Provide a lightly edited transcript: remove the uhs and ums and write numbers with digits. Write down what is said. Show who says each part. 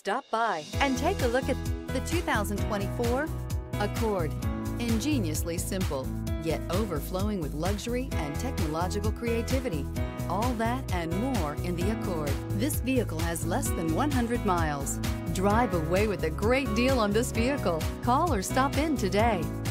Speaker 1: Stop by and take a look at the 2024 Accord. Ingeniously simple, yet overflowing with luxury and technological creativity. All that and more in the Accord. This vehicle has less than 100 miles. Drive away with a great deal on this vehicle. Call or stop in today.